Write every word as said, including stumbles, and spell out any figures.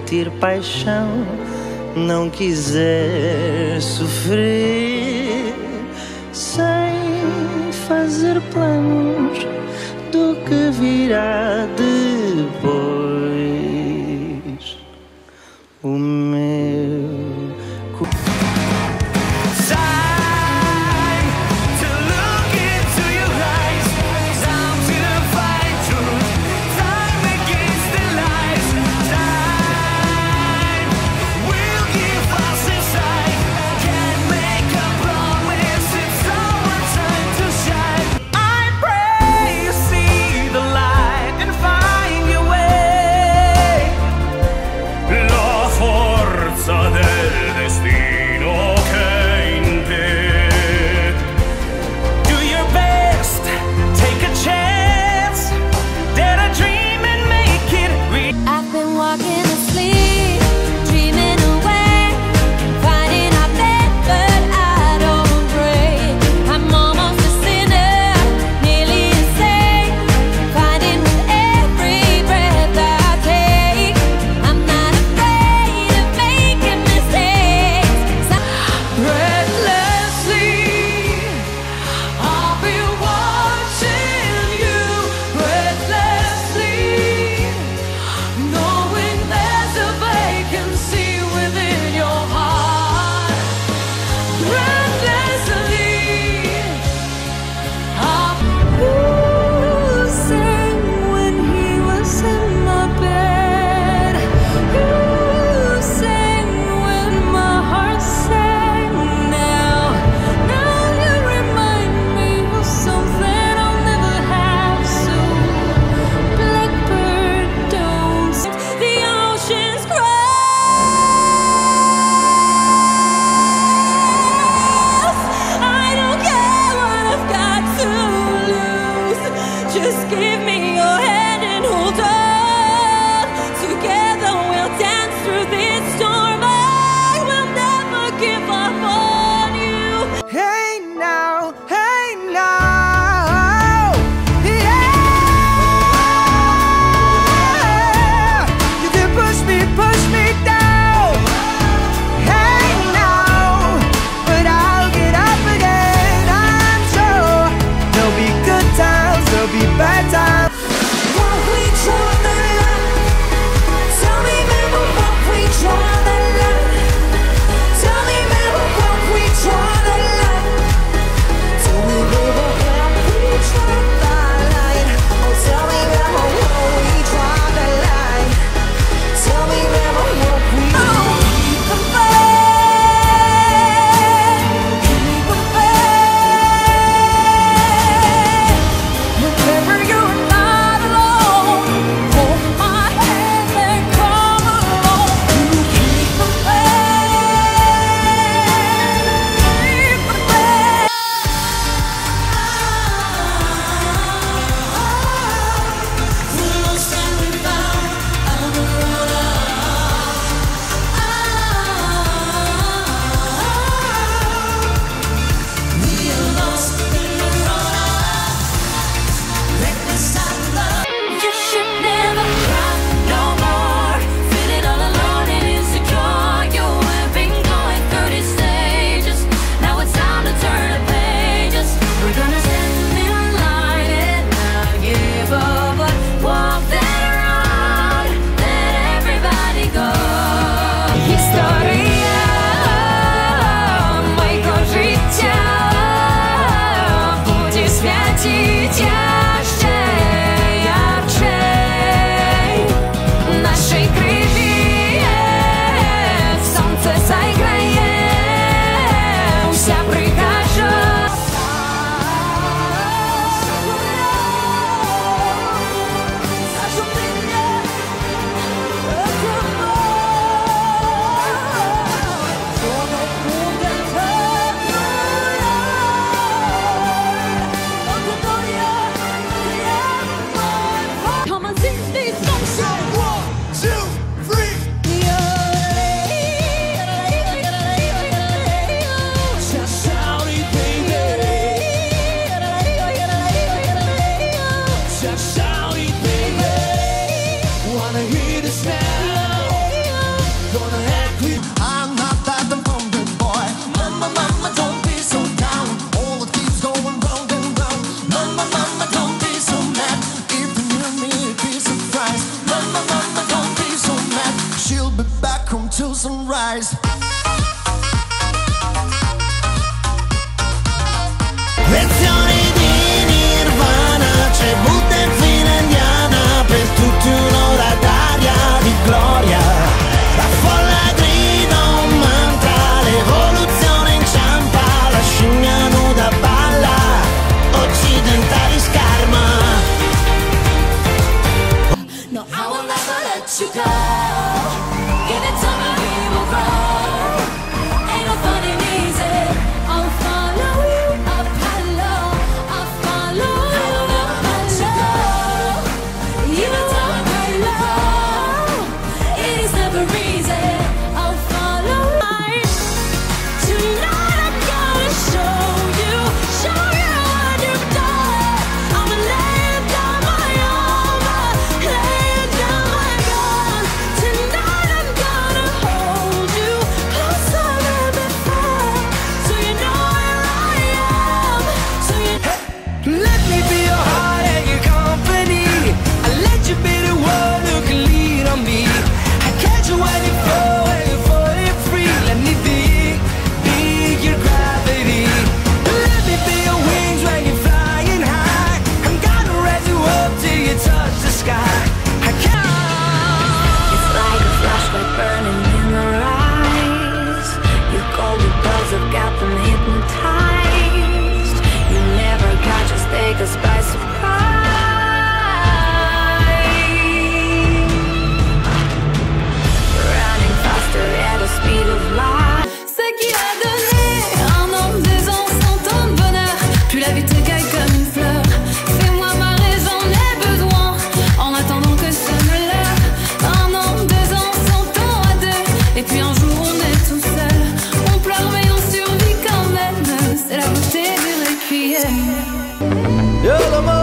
sentir paixão, não quiser sofrer, sem fazer planos do que virá depois. O meu I pray you see the light and find your way. rise. Lezioni di Nirvana, c'è Buddha in fila indiana, per tutti un'ora d'aria di gloria. La folla grida un mantra, l'evoluzione inciampa, la scimmia nuda balla, occidentali scarma. No, I will never let you go. Give it to me, we will grow. Ain't no fun in easy. I'll follow you up hello. I'll follow you up hello. Even though I know it is never easy. I'll follow you. Tonight I'm gonna show you, show you what you've done. I'm laying down my armor, laying down my gun. Tonight I'm gonna hold you closer than before, so you know where I am, so you Let me be your heart and your company. I let you be the one who can lead on me. I catch you when you fall, when you're falling free. Let me be, be your gravity. Let me be your wings when you're flying high. I'm gonna raise you up till you touch the sky. I can't. It's like a flashlight burning in our eyes. You golden bells have got them hypnotized. You never catch us, take us by surprise. Running faster at the speed of light. Ce qui a donné un an, deux ans, cent ans de bonheur. Plus la vie te cueille comme une fleur. Fais-moi marrer, j'en ai besoin. En attendant que sonne l'heure. Un an, deux ans, cent ans à deux. Et puis un jour on est tout seul. On pleure mais on survit quand même. C'est la beauté du requiem. You're the